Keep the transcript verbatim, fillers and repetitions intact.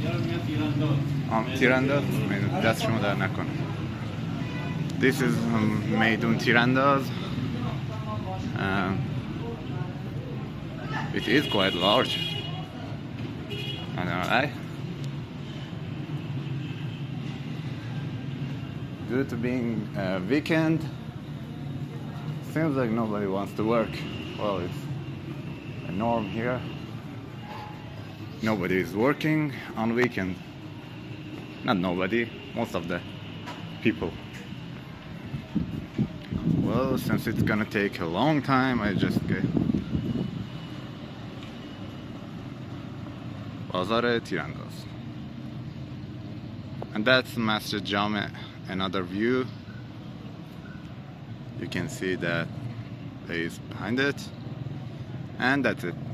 آم تیرانداز دست شما در نکنه. This is um, میدون تیرانداز. Um, it is quite large. I know, right? Due to being a weekend, seems like nobody wants to work. Well, it's a norm here. Nobody is working on weekend. Not nobody, most of the people. Well, since it's gonna take a long time, I just get Bazaar Tirandaz. And that's Masjid Jame. Another view. You can see that place behind it. And that's it.